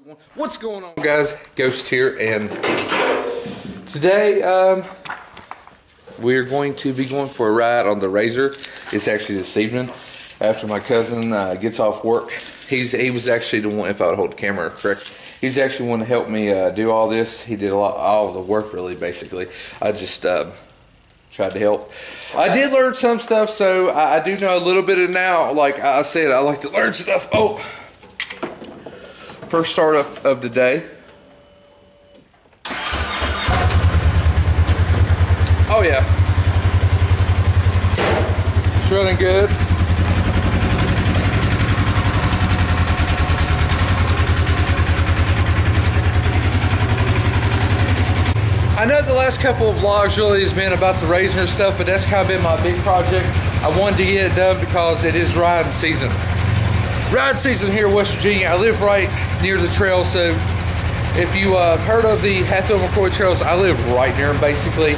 What's going on, guys? Ghost here, and today we're going to be going for a ride on the Razor. It's actually this evening after my cousin gets off work. He was actually the one, if I would hold the camera correct, he's actually one to help me do all this. He did all the work, really, basically. I just tried to help. I did learn some stuff, so I do know a little bit of now. Like I said, I like to learn stuff. Oh, first start of the day. Oh yeah, it's running good. I know the last couple of vlogs really has been about the Razor and stuff, but that's kind of been my big project. I wanted to get it done because it is riding season. Ride season here in West Virginia. I live right near the trail, so if you have heard of the Hatfield McCoy trails, I live right near them basically.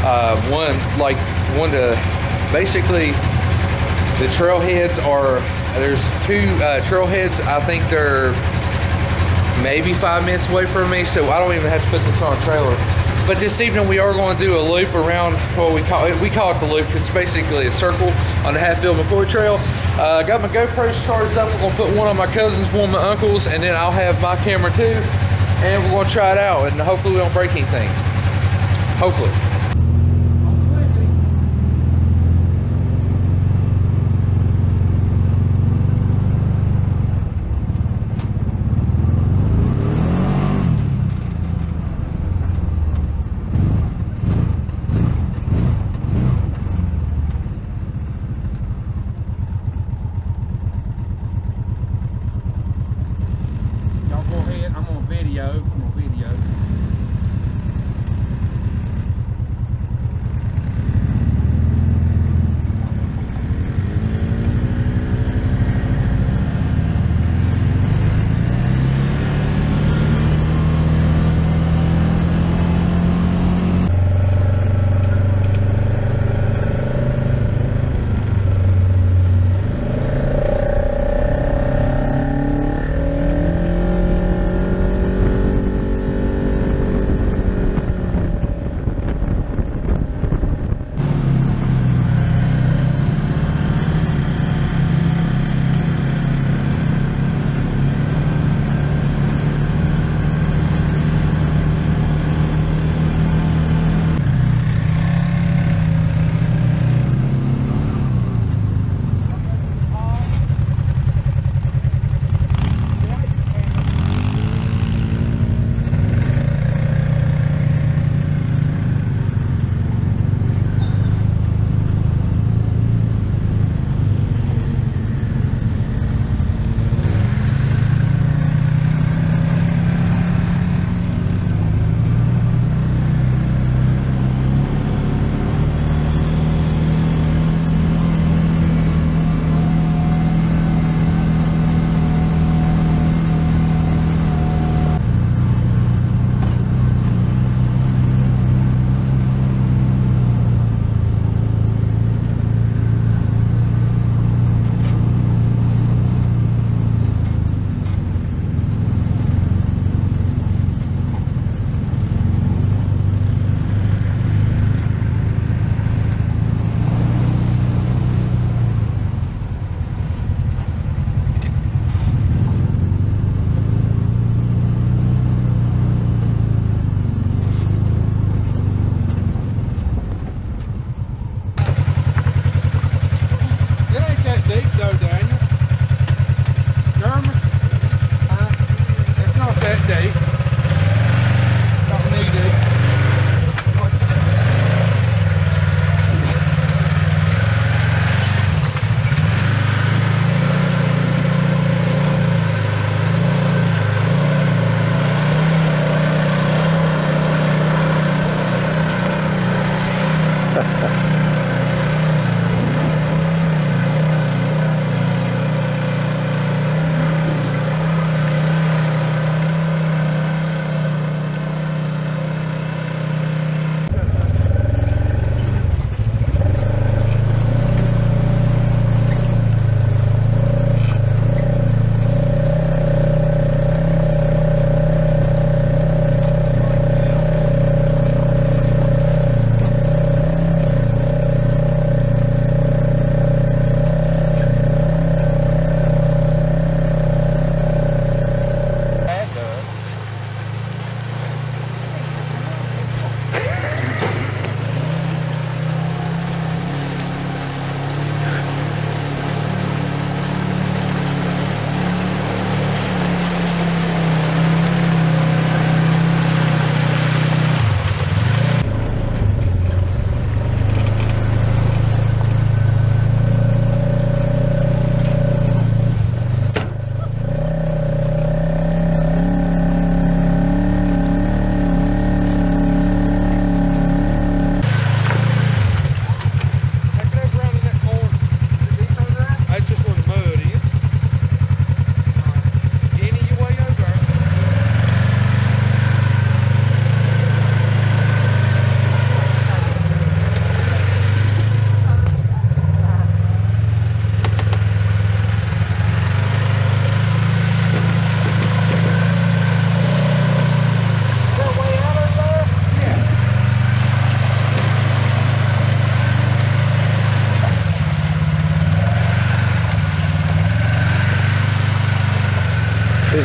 Basically the trailheads are, there's two trailheads. I think they're maybe 5 minutes away from me, so I don't even have to put this on a trailer. But this evening we are going to do a loop around what we call it the loop. It's basically a circle on the Hatfield McCoy trail. Got my GoPros charged up. We're going to put one on my cousin's, one of my uncle's, and then I'll have my camera too. And we're going to try it out, and hopefully we don't break anything. Hopefully.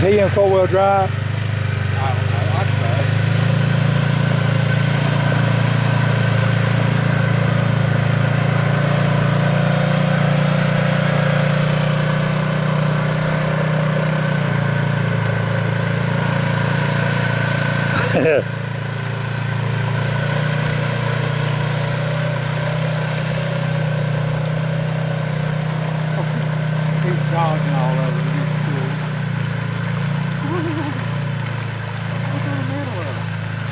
he in four-wheel drive? I don't know. I'd say. He's dodging all over. He's cool. What's in the middle of it?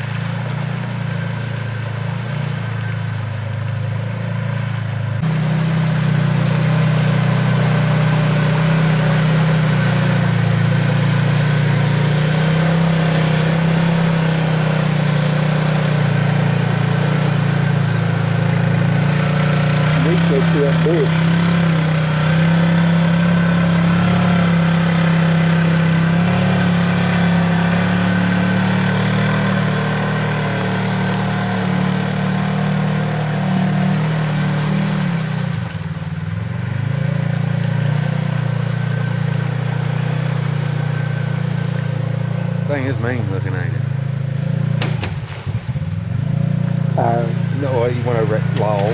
We get to that bush. Thing is mean looking, ain't it? No, you went over that log.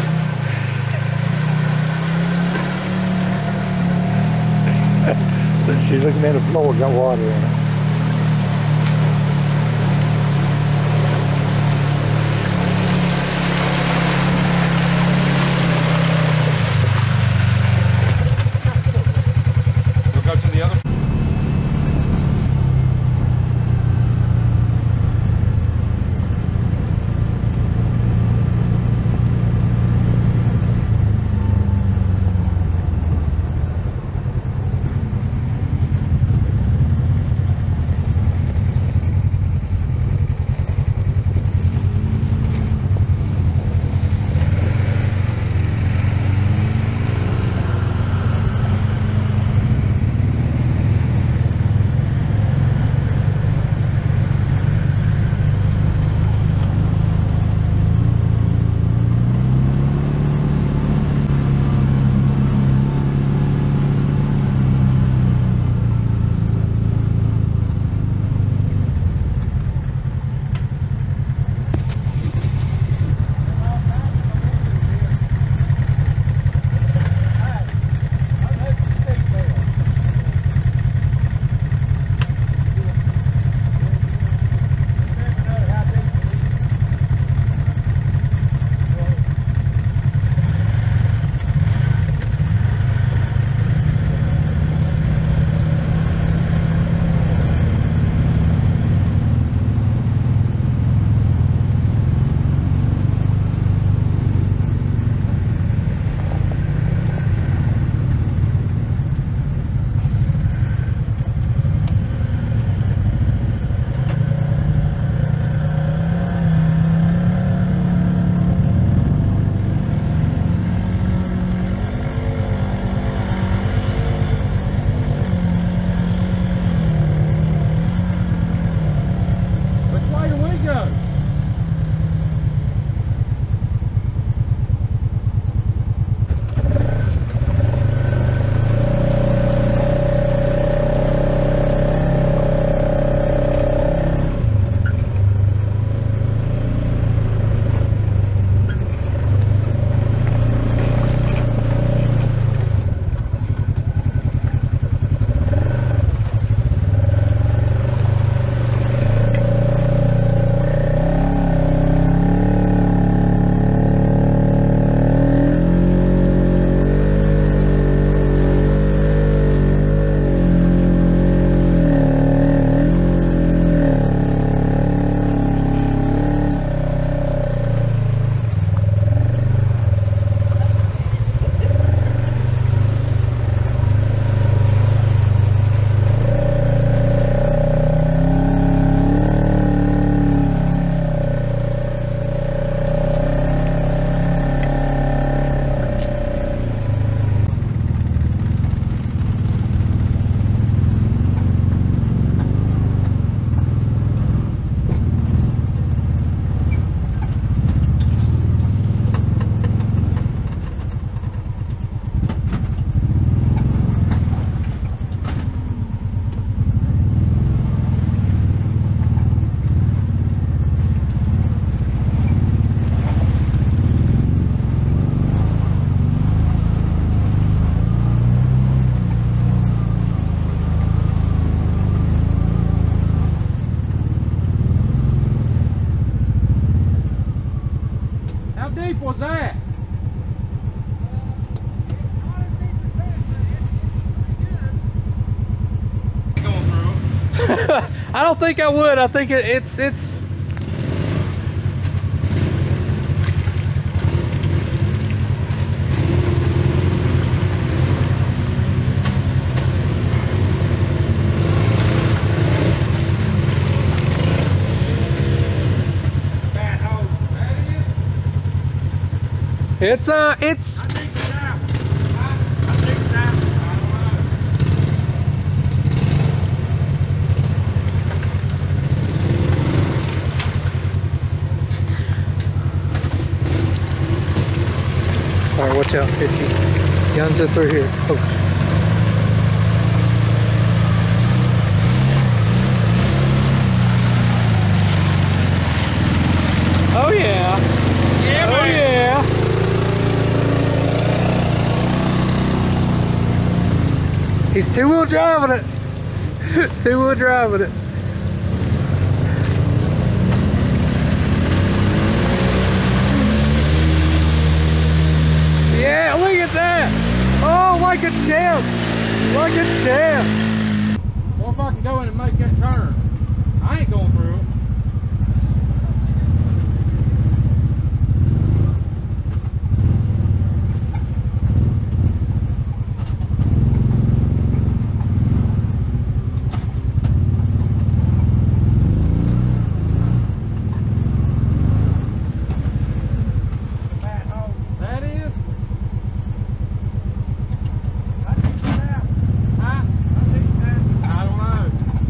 She's looking at the floor, got water in it. We'll go to the other. was that? Going through. I don't think I would. I think it's. It's I think it's out. I think it's out. All right, watch out, Hitchy. Guns are through here. Oh. Oh yeah. Yeah, Oh man. yeah. He's two-wheel driving it. Two-wheel driving it. Yeah, look at that. Oh, like a champ. Like a champ. What if I can go in and make that turn? I ain't going through. That is? I think it's out. Huh? I think it's out. I don't know.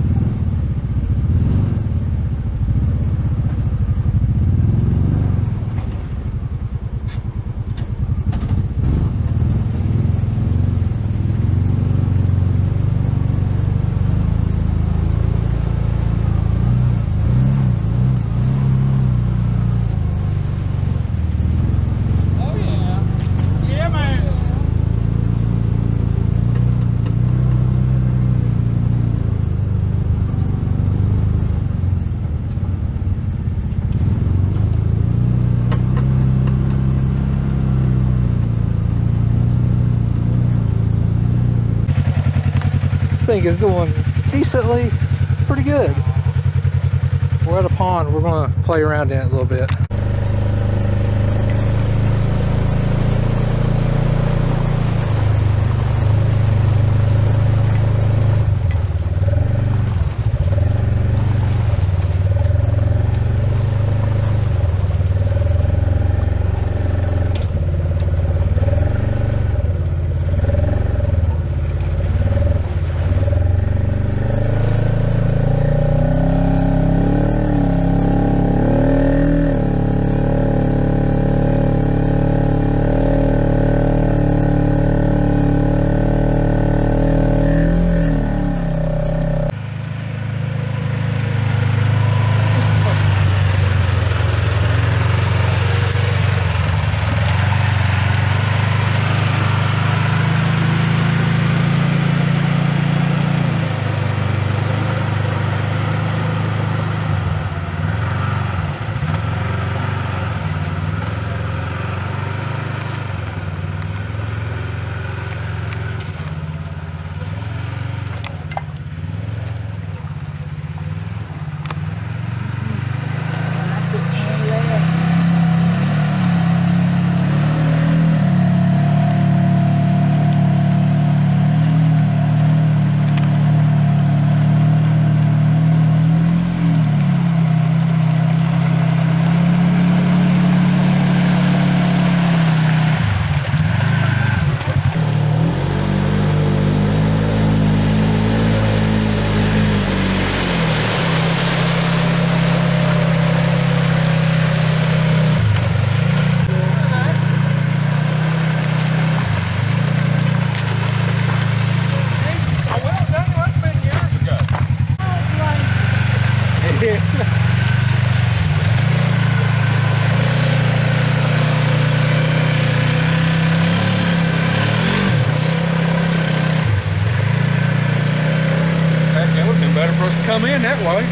Oh yeah. Yeah, man. I think is doing decently pretty good. We're at a pond. We're going to play around in it a little bit. Come in that way.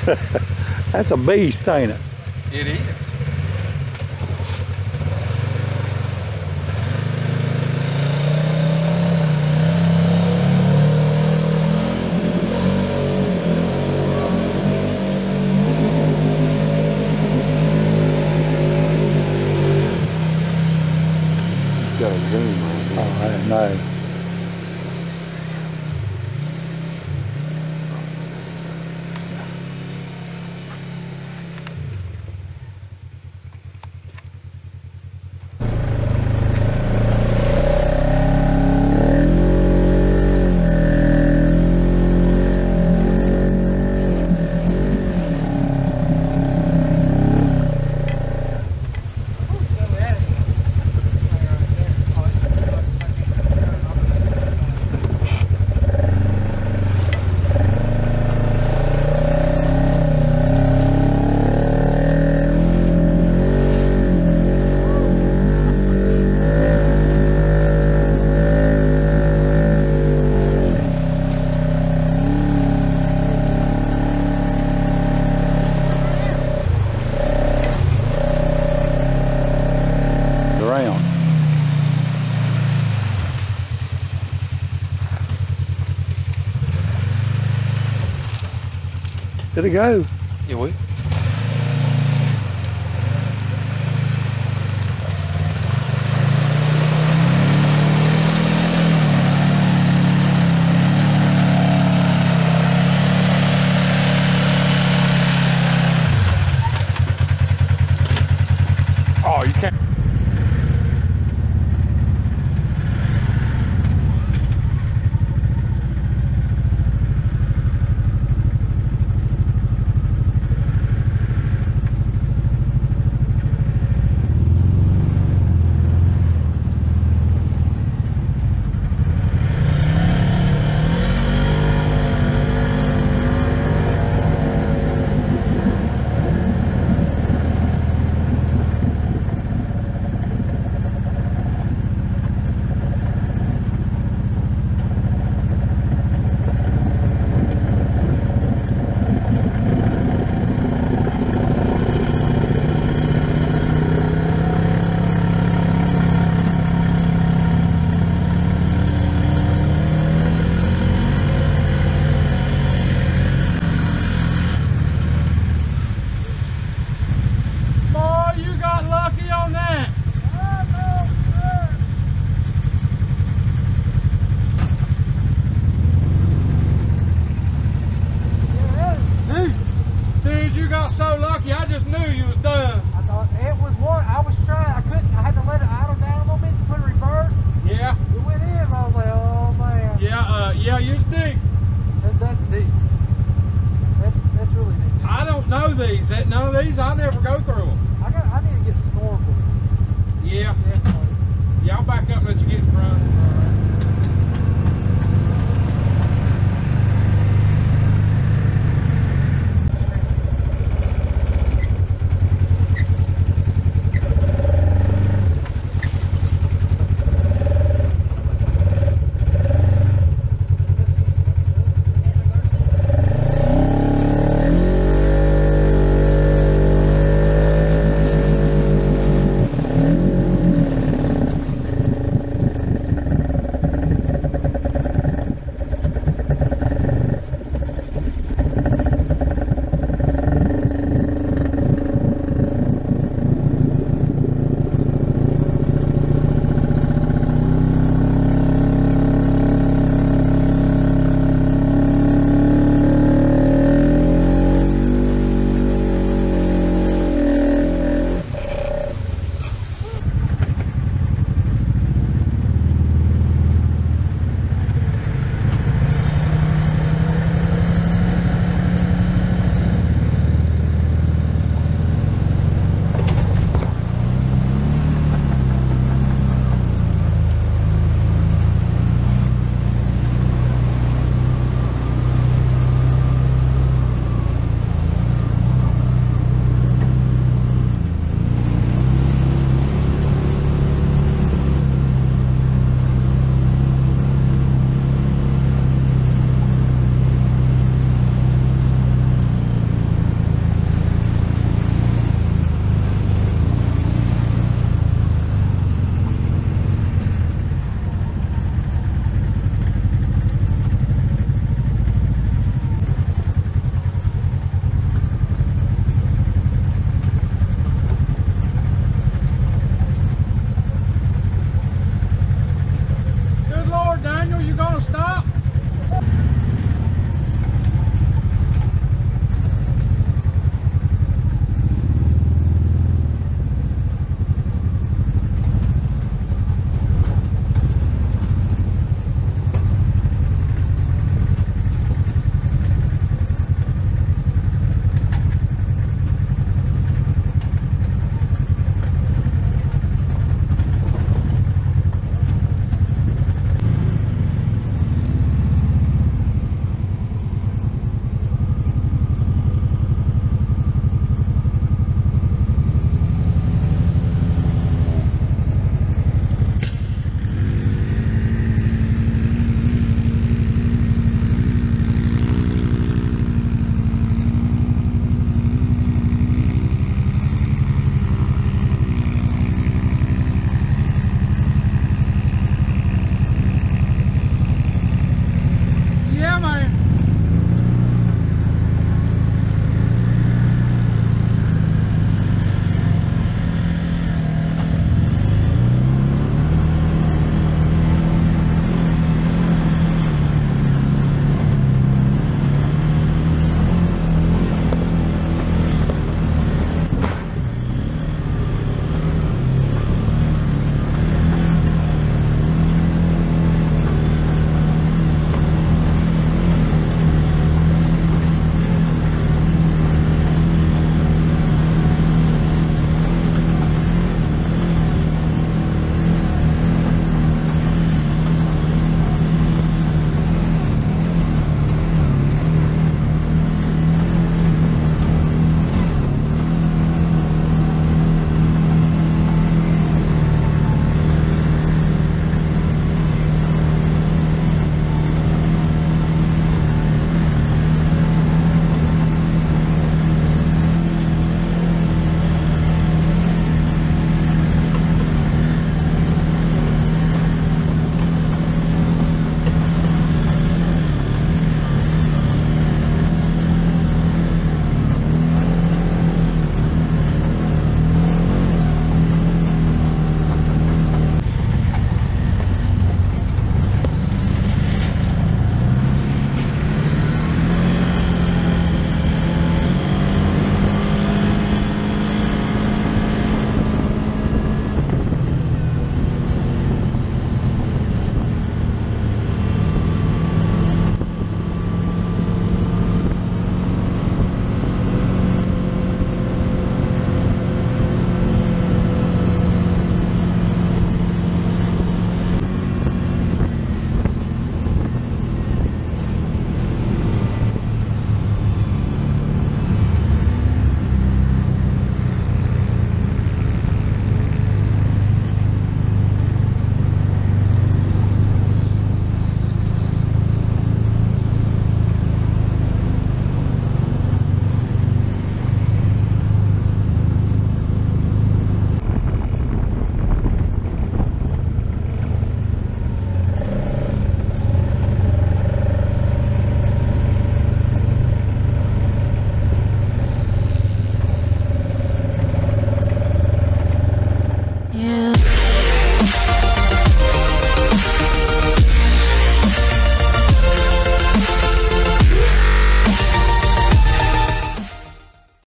That's a beast, ain't it? It is. Got a zoom on it. Oh, I didn't know. Around. Did it go? Yeah, we. Oh, you can't. So lucky, I just knew you was done. I thought it was one. I was trying. I couldn't. I had to let it idle down a little bit to put it reverse. Yeah. It went in. I was like, oh man. Yeah, you was deep. That's deep. That's really deep. I don't know these. None of these, I never go through them. I need to get snorkel. Yeah. Definitely. Yeah, I'll back up and let you get in front.